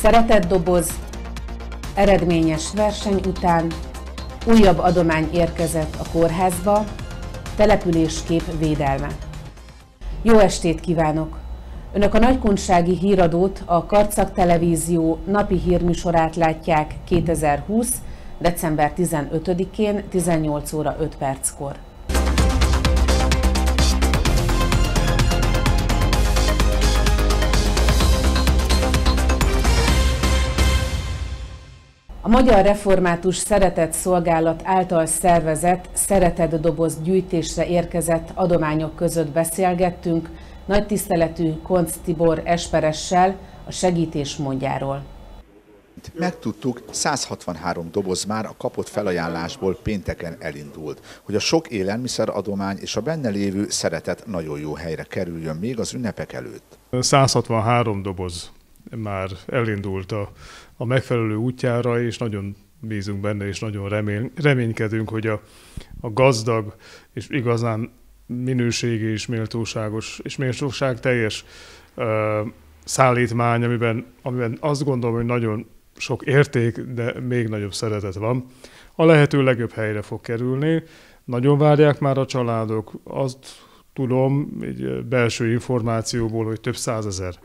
Szeretett doboz, eredményes verseny után újabb adomány érkezett a kórházba, településkép védelme. Jó estét kívánok! Önök a nagykunsági híradót, a Karcag Televízió napi hírműsorát látják 2020. december 15-én 18 óra 5 perckor. A Magyar Református Szeretett Szolgálat által szervezett Szeretett Doboz gyűjtésre érkezett adományok között beszélgettünk nagy tiszteletű Koncz Tibor esperessel a segítés módjáról. Megtudtuk, 163 doboz már a kapott felajánlásból pénteken elindult, hogy a sok élelmiszeradomány és a benne lévő szeretet nagyon jó helyre kerüljön még az ünnepek előtt. 163 doboz már elindult a megfelelő útjára, és nagyon bízunk benne, és nagyon reménykedünk, hogy a gazdag és igazán minőségi és méltóságos és méltóságteljes szállítmány, amiben azt gondolom, hogy nagyon sok érték, de még nagyobb szeretet van, a lehető legjobb helyre fog kerülni. Nagyon várják már a családok, azt tudom egy belső információból, hogy több százezer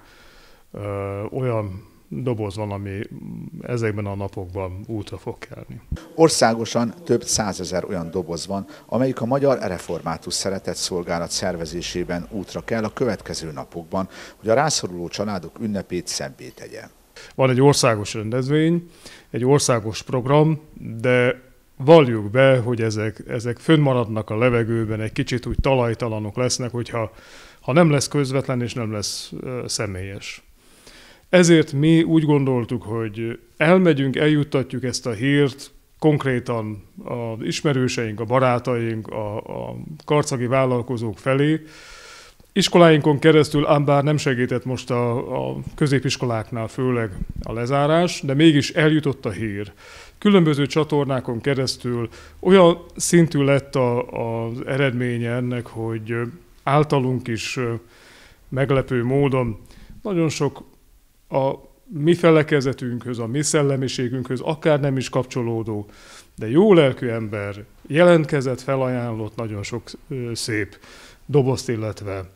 olyan doboz van, ami ezekben a napokban útra fog kelni. Országosan több százezer olyan doboz van, amelyik a Magyar Református Szeretett Szolgálat szervezésében útra kell a következő napokban, hogy a rászoruló családok ünnepét szebbé tegye. Van egy országos rendezvény, egy országos program, de valljuk be, hogy ezek fönnmaradnak a levegőben, egy kicsit úgy talajtalanok lesznek, hogyha nem lesz közvetlen és nem lesz személyes. Ezért mi úgy gondoltuk, hogy elmegyünk, eljuttatjuk ezt a hírt konkrétan az ismerőseink, a barátaink, a karcagi vállalkozók felé. Iskoláinkon keresztül, ám bár nem segített most a középiskoláknál főleg a lezárás, de mégis eljutott a hír. Különböző csatornákon keresztül olyan szintű lett az eredménye ennek, hogy általunk is meglepő módon nagyon sok a mi felekezetünkhöz, a mi szellemiségünkhöz, akár nem is kapcsolódó, de jó lelkű ember jelentkezett, felajánlott nagyon sok szép dobozt, illetve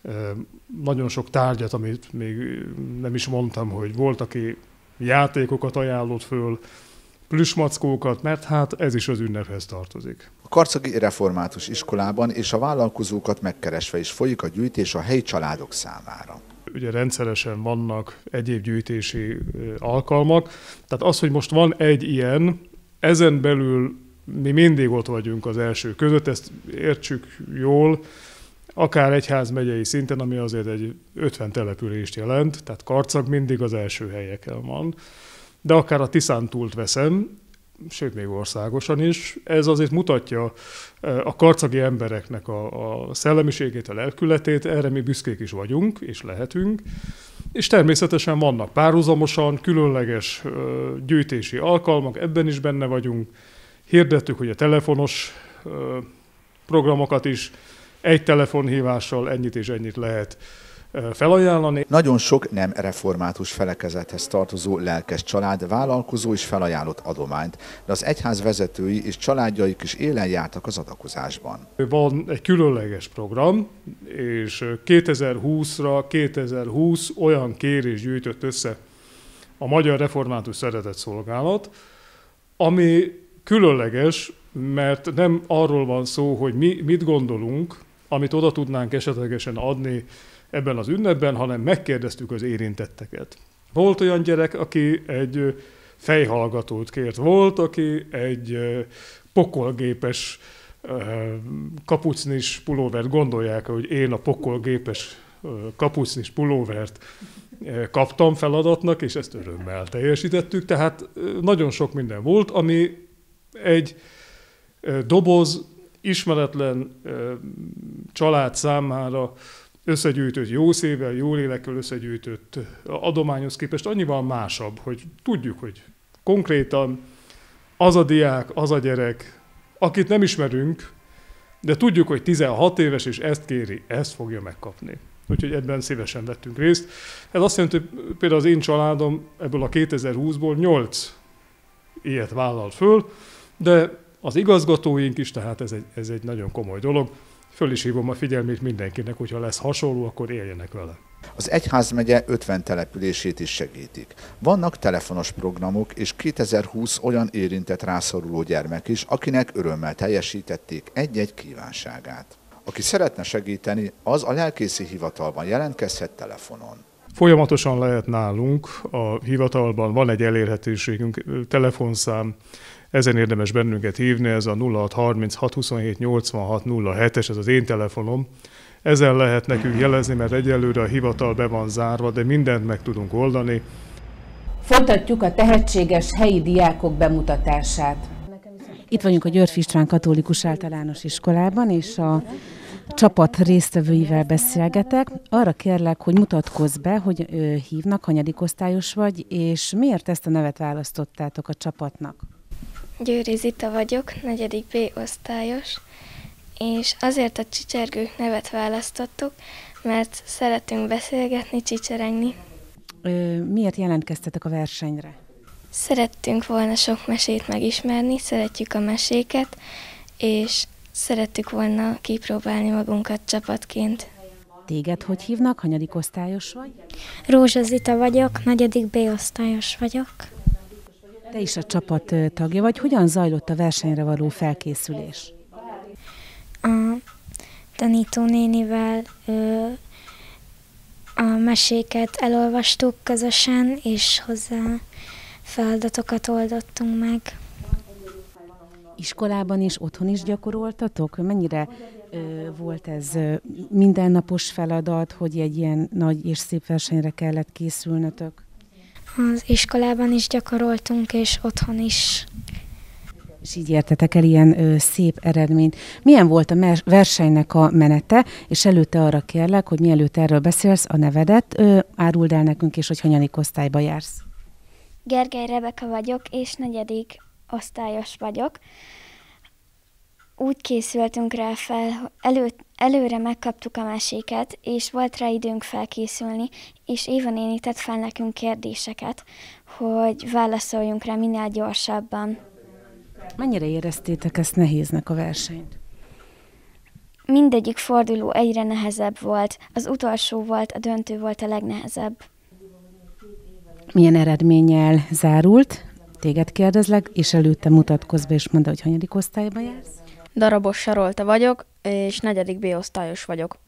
nagyon sok tárgyat, amit még nem is mondtam, hogy volt, aki játékokat ajánlott föl, plüssmackókat, mert hát ez is az ünnephez tartozik. A Karcagi Református Iskolában és a vállalkozókat megkeresve is folyik a gyűjtés a helyi családok számára. Ugye rendszeresen vannak egyéb gyűjtési alkalmak, tehát az, hogy most van egy ilyen, ezen belül mi mindig ott vagyunk az első között, ezt értsük jól, akár egyházmegyei szinten, ami azért egy 50 települést jelent, tehát Karcag mindig az első helyeken van, de akár a Tiszántúlt veszem, sőt még országosan is, ez azért mutatja a karcagi embereknek a szellemiségét, a lelkületét, erre mi büszkék is vagyunk, és lehetünk, és természetesen vannak párhuzamosan különleges gyűjtési alkalmak, ebben is benne vagyunk, hirdettük, hogy a telefonos programokat is egy telefonhívással ennyit és ennyit lehet felajánlani. Nagyon sok nem református felekezethez tartozó lelkes család, vállalkozó is felajánlott adományt, de az egyház vezetői és családjaik is élen jártak az adakozásban. Van egy különleges program, és 2020 olyan kérés gyűjtött össze a Magyar Református Szeretett Szolgálat, ami különleges, mert nem arról van szó, hogy mi mit gondolunk, amit oda tudnánk esetlegesen adni ebben az ünnepben, hanem megkérdeztük az érintetteket. Volt olyan gyerek, aki egy fejhallgatót kért, volt, aki egy pokolgépes kapucnis pulóvert, gondolják, hogy én a pokolgépes kapucnis pulóvert kaptam feladatnak, és ezt örömmel teljesítettük, tehát nagyon sok minden volt, ami egy doboz, ismeretlen család számára összegyűjtött jó szívvel, jó lélekkel összegyűjtött adományhoz képest annyival másabb, hogy tudjuk, hogy konkrétan az a diák, az a gyerek, akit nem ismerünk, de tudjuk, hogy 16 éves és ezt kéri, ezt fogja megkapni. úgyhogy ebben szívesen vettünk részt. Ez azt jelenti, hogy például az én családom ebből a 2020-ból 8 ilyet vállal föl, de az igazgatóink is, tehát ez egy nagyon komoly dolog. Föl is hívom a figyelmét mindenkinek, hogyha lesz hasonló, akkor éljenek vele. Az egyházmegye 50 települését is segítik. Vannak telefonos programok, és 2020 olyan érintett rászoruló gyermek is, akinek örömmel teljesítették egy-egy kívánságát. Aki szeretne segíteni, az a lelkészi hivatalban jelentkezhet telefonon. Folyamatosan lehet nálunk a hivatalban, van egy elérhetőségünk, telefonszám, ezen érdemes bennünket hívni, ez a 0630 627 86 07-es, ez az én telefonom. Ezen lehet nekünk jelezni, mert egyelőre a hivatal be van zárva, de mindent meg tudunk oldani. Folytatjuk a tehetséges helyi diákok bemutatását. Itt vagyunk a Györfi István Katolikus Általános Iskolában, és a csapat résztvevőivel beszélgetek. Arra kérlek, hogy mutatkozz be, hogy hívnak, hanyadikosztályos vagy, és miért ezt a nevet választottátok a csapatnak? Győri Zita vagyok, 4. B osztályos, és azért a Csicsergők nevet választottuk, mert szeretünk beszélgetni, csicseregni. Miért jelentkeztetek a versenyre? Szerettünk volna sok mesét megismerni, szeretjük a meséket, és szerettük volna kipróbálni magunkat csapatként. Téged hogy hívnak? Hanyadik osztályos vagy? Rózsa Zita vagyok, 4. B osztályos vagyok. Te is a csapat tagja vagy. Hogyan zajlott a versenyre való felkészülés? A tanítónénivel a meséket elolvastuk közösen, és hozzá feladatokat oldottunk meg. Iskolában és otthon is gyakoroltatok? Mennyire volt ez mindennapos feladat, hogy egy ilyen nagy és szép versenyre kellett készülnötök? Az iskolában is gyakoroltunk, és otthon is. És így értetek el ilyen szép eredményt. Milyen volt a versenynek a menete, és előtte arra kérlek, hogy mielőtt erről beszélsz, a nevedet áruld el nekünk, és hogy hanyadik osztályba jársz. Gergely Rebeka vagyok, és 4. osztályos vagyok. Úgy készültünk rá fel, előre megkaptuk a meséket, és volt rá időnk felkészülni, és Éva néni tett fel nekünk kérdéseket, hogy válaszoljunk rá minél gyorsabban. Mennyire éreztétek ezt nehéznek a versenyt? Mindegyik forduló egyre nehezebb volt, az utolsó volt, a döntő volt a legnehezebb. Milyen eredménnyel zárult? Téged kérdezlek, és előtte mutatkozz be, és mondd, hogy hanyadik osztályba jársz? Darabos Sarolta vagyok, és 4. B osztályos vagyok.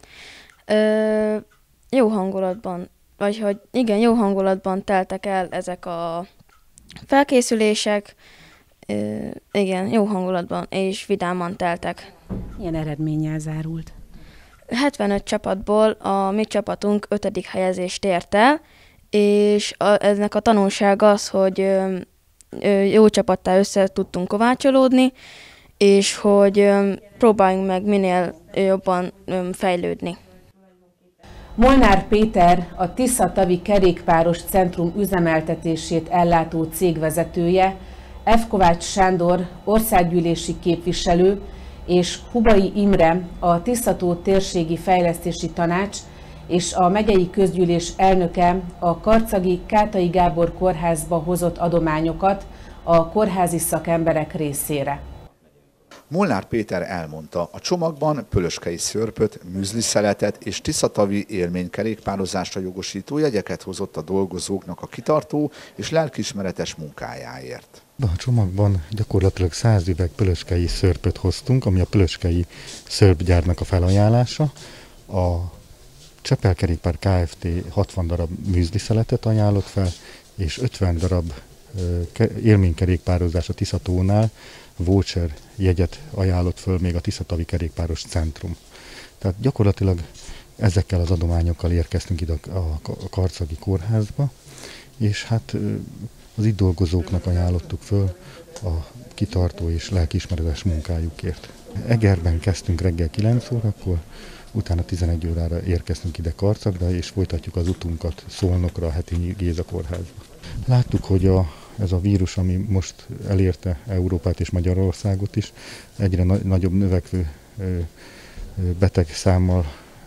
Jó hangulatban, jó hangulatban teltek el ezek a felkészülések, igen, jó hangulatban, és vidáman teltek. Milyen eredménnyel zárult? 75 csapatból a mi csapatunk 5. helyezést ért el, és ennek a tanulság az, hogy jó csapattá össze tudtunk kovácsolódni, és hogy próbáljunk meg minél jobban fejlődni. Molnár Péter, a Tisza-tavi kerékpáros centrum üzemeltetését ellátó cég vezetője, F. Kovács Sándor, országgyűlési képviselő, és Hubai Imre, a Tisza-tó térségi fejlesztési tanács és a megyei közgyűlés elnöke a karcagi Kátai Gábor kórházba hozott adományokat a kórházi szakemberek részére. Molnár Péter elmondta, a csomagban pölöskei szörpöt, műzliszeletet és tiszatavi élménykerékpározásra jogosító jegyeket hozott a dolgozóknak a kitartó és lelkiismeretes munkájáért. A csomagban gyakorlatilag 100 üveg pölöskei szörpöt hoztunk, ami a pölöskei szörpgyárnak a felajánlása. A Csepel Kerékpár Kft. 60 darab műzliszeletet ajánlott fel, és 50 darab élménykerékpározás a Tiszatónál voucher jegyet ajánlott föl még a Tiszatavi Kerékpáros Centrum. Tehát gyakorlatilag ezekkel az adományokkal érkeztünk ide a karcagi kórházba, és hát az itt dolgozóknak ajánlottuk föl a kitartó és lelkiismeretes munkájukért. Egerben kezdtünk reggel 9 órakor, utána 11 órára érkeztünk ide Karcagra, és folytatjuk az utunkat Szolnokra, a Hetényi Géza kórházba. Láttuk, hogy ez a vírus, ami most elérte Európát és Magyarországot is, egyre nagyobb növekvő betegszámmal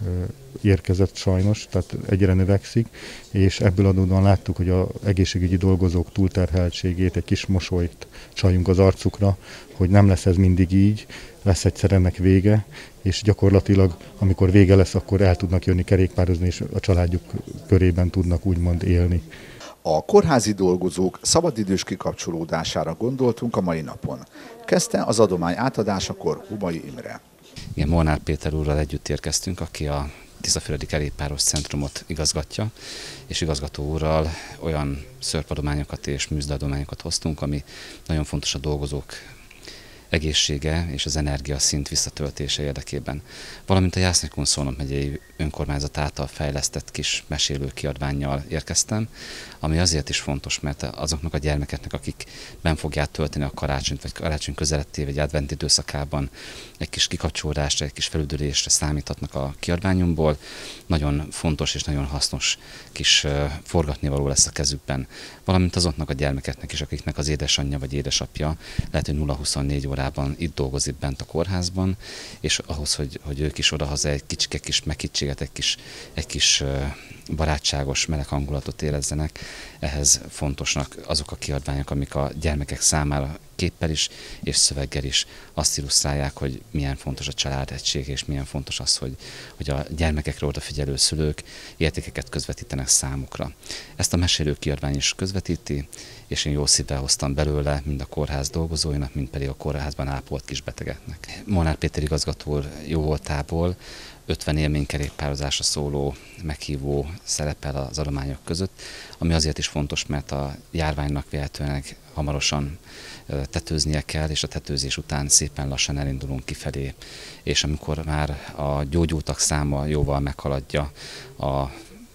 érkezett sajnos, tehát egyre növekszik, és ebből adódóan láttuk, hogy az egészségügyi dolgozók túlterheltségét, egy kis mosolyt csaljunk az arcukra, hogy nem lesz ez mindig így, lesz egyszer ennek vége, és gyakorlatilag, amikor vége lesz, akkor el tudnak jönni kerékpározni, és a családjuk körében tudnak úgymond élni. A kórházi dolgozók szabadidős kikapcsolódására gondoltunk a mai napon. Kezdte az adomány átadásakor Hubay Imre. Igen, Molnár Péter úrral együtt érkeztünk, aki a Tiszafüredi Kerékpáros Centrumot igazgatja, és igazgató úrral olyan szörpadományokat és műzdadományokat hoztunk, ami nagyon fontos a dolgozók egészsége és az energiaszint visszatöltése érdekében. Valamint a Jászai-Kunszolnok megyei önkormányzat által fejlesztett kis mesélő kiadvánnyal érkeztem, ami azért is fontos, mert azoknak a gyermekeknek, akik benn fogják tölteni a karácsonyt, vagy karácsony közeletté, vagy advent időszakában egy kis kikapcsolódásra, egy kis felüdülésre számíthatnak a kiadványunkból, nagyon fontos és nagyon hasznos kis forgatnivaló lesz a kezükben. Valamint azoknak a gyermekeknek is, akiknek az édesanyja vagy édesapja lehet, hogy 0-24 órában itt dolgozik bent a kórházban, és ahhoz, hogy ők is odahaza egy kis meghittséget, egy kis barátságos, meleg hangulatot érezzenek, ehhez fontosnak azok a kiadványok, amik a gyermekek számára képpel is és szöveggel is azt illusztrálják, hogy milyen fontos a családegység, és milyen fontos az, hogy a gyermekekre odafigyelő szülők értékeket közvetítenek számukra. Ezt a mesélő kiadvány is közvetíti, és én jó szívvel hoztam belőle mind a kórház dolgozóinak, mind pedig a kórházban ápolt kisbetegeknek. Molnár Péter igazgató úr jó voltából 50 élménykerékpározásra szóló meghívó szerepel az adományok között, ami azért is fontos, mert a járványnak véletlenül hamarosan tetőznie kell, és a tetőzés után szépen lassan elindulunk kifelé, és amikor már a gyógyultak száma jóval meghaladja a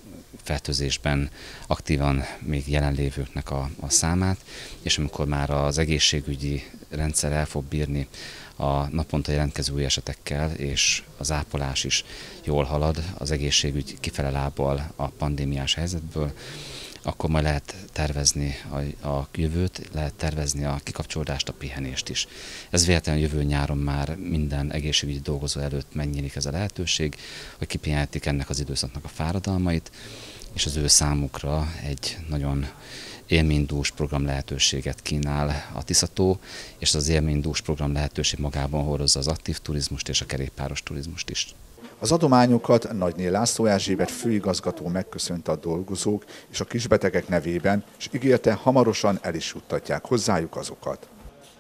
fertőzésben aktívan még jelenlévőknek a számát, és amikor már az egészségügyi rendszer el fog bírni a naponta jelentkező új esetekkel, és az ápolás is jól halad, az egészségügy kifele lábbal a pandémiás helyzetből, akkor majd lehet tervezni a jövőt, lehet tervezni a kikapcsolódást, a pihenést is. Ez véletlenül jövő nyáron már minden egészségügyi dolgozó előtt megnyílik ez a lehetőség, hogy kipihenhetik ennek az időszaknak a fáradalmait, és az ő számukra egy nagyon élménydús program lehetőséget kínál a Tiszató, és az élménydús program lehetőség magában hordozza az aktív turizmust és a kerékpáros turizmust is. Az adományokat Nagyné László Erzsébet főigazgató megköszönte a dolgozók és a kisbetegek nevében, és ígérte, hamarosan el is juttatják hozzájuk azokat.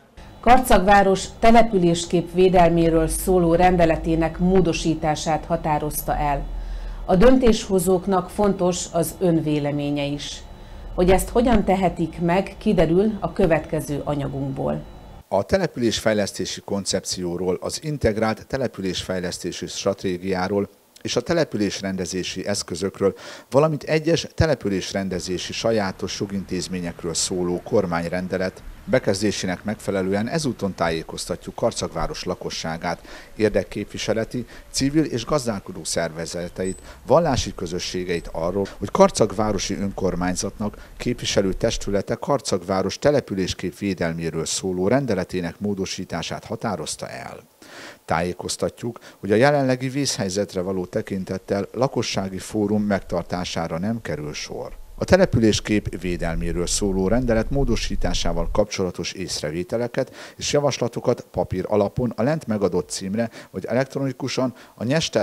Karcagváros településkép védelméről szóló rendeletének módosítását határozta el. A döntéshozóknak fontos az önvéleménye is. Hogy ezt hogyan tehetik meg, kiderül a következő anyagunkból. A településfejlesztési koncepcióról, az integrált településfejlesztési stratégiáról és a településrendezési eszközökről, valamint egyes településrendezési sajátos jogintézményekről szóló kormányrendelet bekezdésének megfelelően ezúton tájékoztatjuk Karcagváros lakosságát, érdekképviseleti, civil és gazdálkodó szervezeteit, vallási közösségeit arról, hogy Karcagvárosi önkormányzatnak képviselő testülete Karcagváros településkép védelméről szóló rendeletének módosítását határozta el. Tájékoztatjuk, hogy a jelenlegi vészhelyzetre való tekintettel lakossági fórum megtartására nem kerül sor. A településkép védelméről szóló rendelet módosításával kapcsolatos észrevételeket és javaslatokat papír alapon a lent megadott címre, vagy elektronikusan a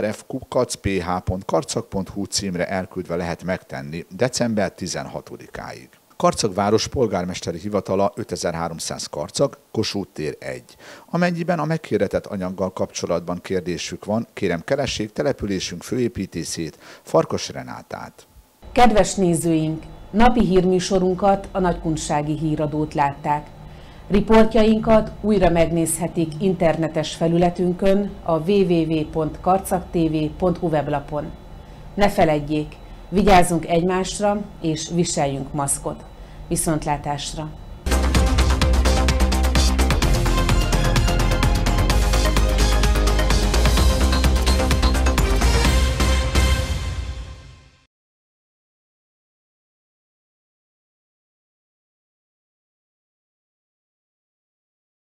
nyesterf@ph.karcag.hu címre elküldve lehet megtenni december 16-áig. Karcagváros polgármesteri hivatala 5300 Karcag, Kossuth tér 1. Amennyiben a meghirdetett anyaggal kapcsolatban kérdésük van, kérem keressék településünk főépítészét, Farkas Renátát. Kedves nézőink! Napi hírműsorunkat, a Nagykunsági Híradót látták. Riportjainkat újra megnézhetik internetes felületünkön, a www.karcagtv.hu weblapon. Ne feledjék, vigyázzunk egymásra és viseljünk maszkot. Viszontlátásra!